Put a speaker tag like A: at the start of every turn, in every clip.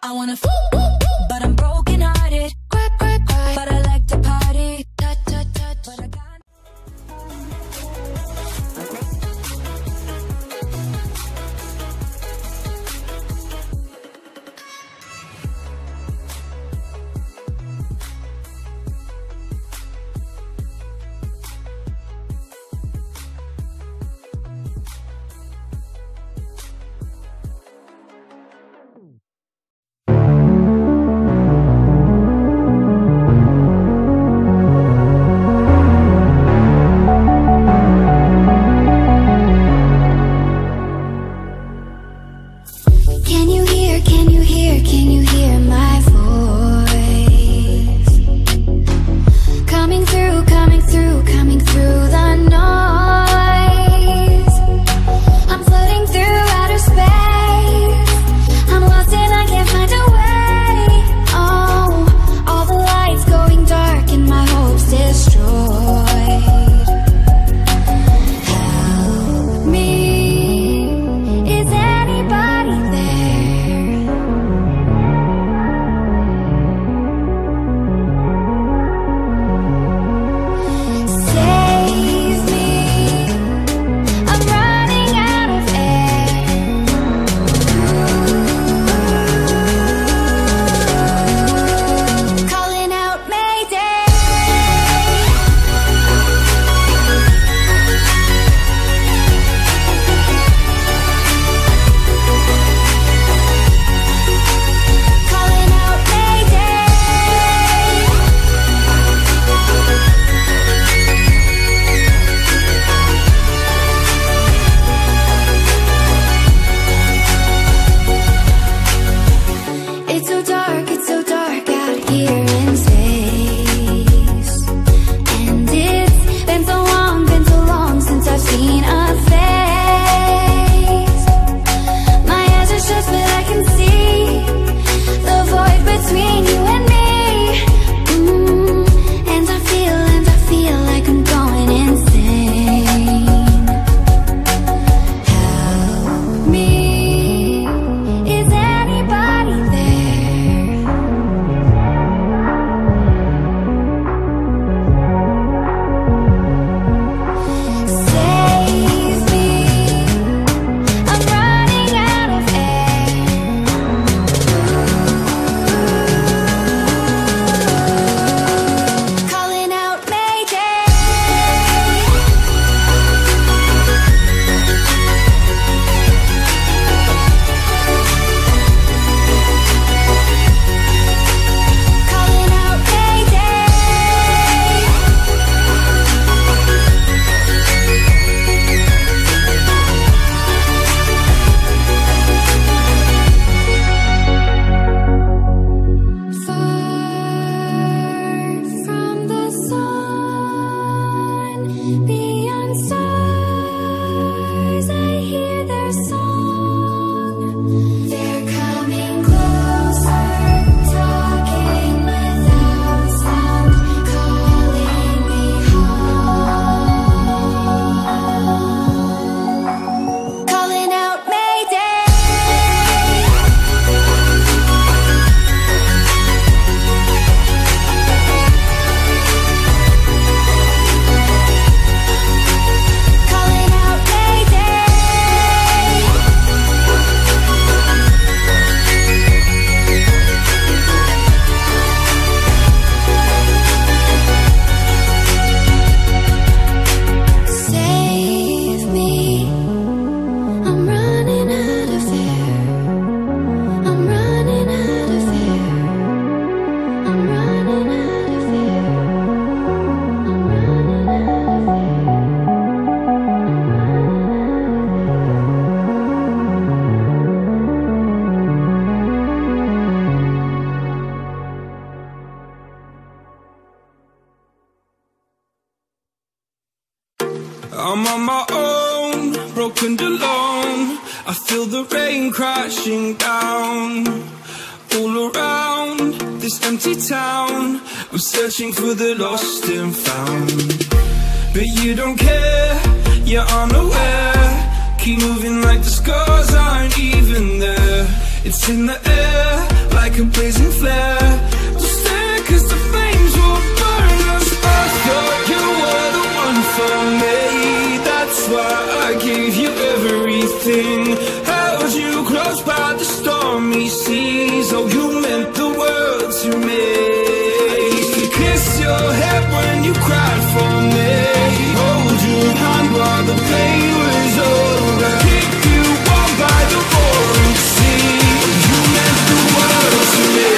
A: I wanna but I'm broken hearted. Cry, cry, cry, but I like to party. Touch, touch, touch, but I got
B: I'm on my own, broken alone. I feel the rain crashing down all around this empty town. I'm searching for the lost and found, but you don't care, you're unaware. Keep moving like the scars aren't even there. It's in the air, like like a blazing flare. Don't stare 'cause the flames will burn us. I thought you were the one for me. That's why I gave you everything. Held you close by the stormy seas. Oh, you meant the world to me. I used to kiss your head when you cried for me. Hold your hand while the pain was over. Keep you warm by the roaring sea. You meant the world to me.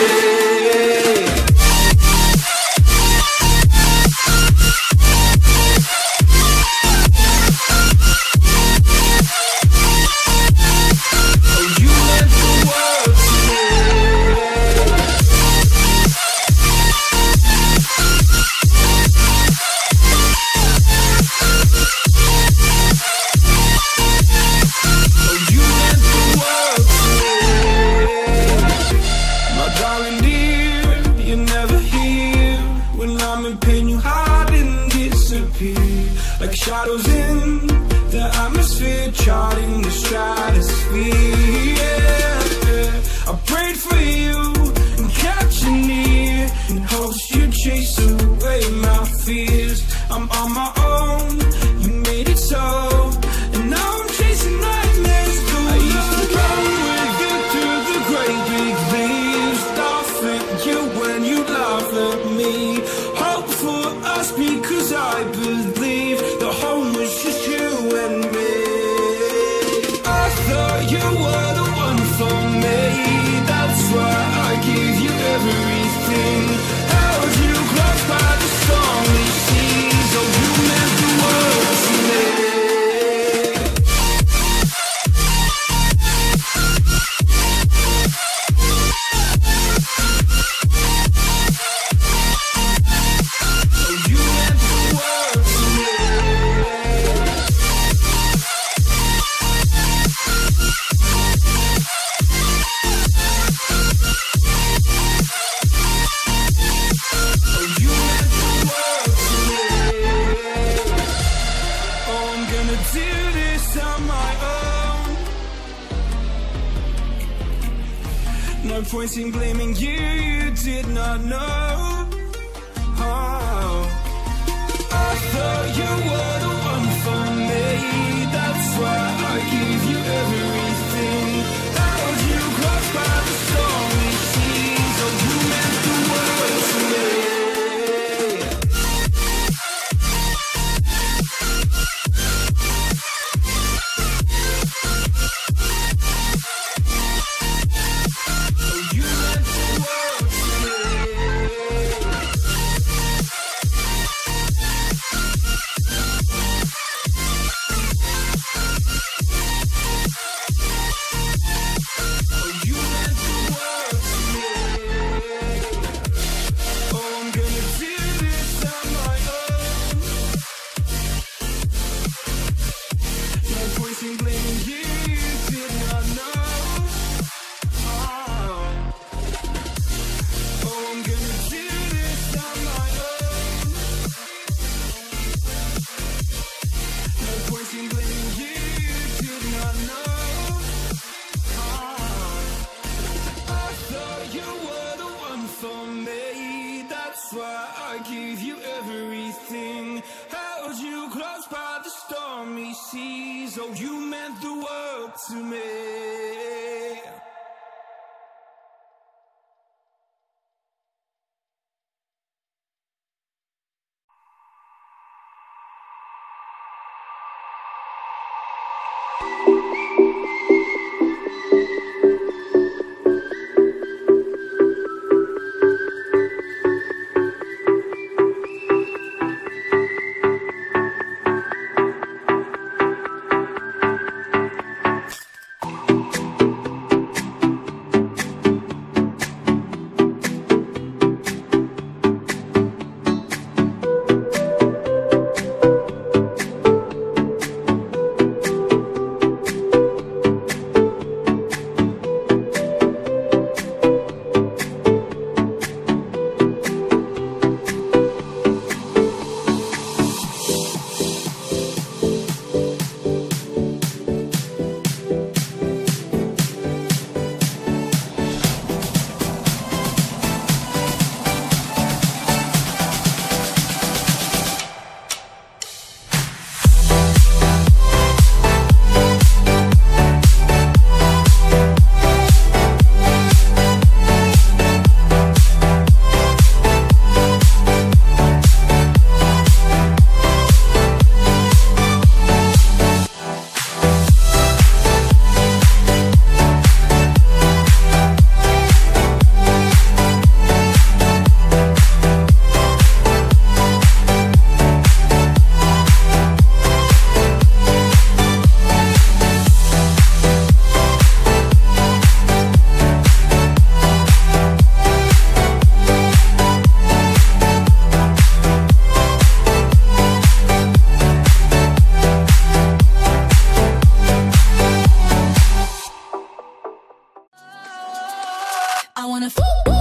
B: Like shadows in the atmosphere, charting the stratosphere. Yeah. I prayed for you and kept you near in hopes you'd chase away my fears. I'm on my own, you made it so, and now I'm chasing nightmares. I used to run with you through the great big leaves, laugh at you when you laugh at me. Hope for us because I believe the home was just you and me. I thought you were the one for me. That's why I gave you everything. Held you close by the stormy seas. Oh, you meant the world to me. No point in blaming you, you did not know. Oh, I thought you were the one for me. That's why I gave you everything. Held you close by the stormy seas. Oh, you meant the world to me.
A: wanna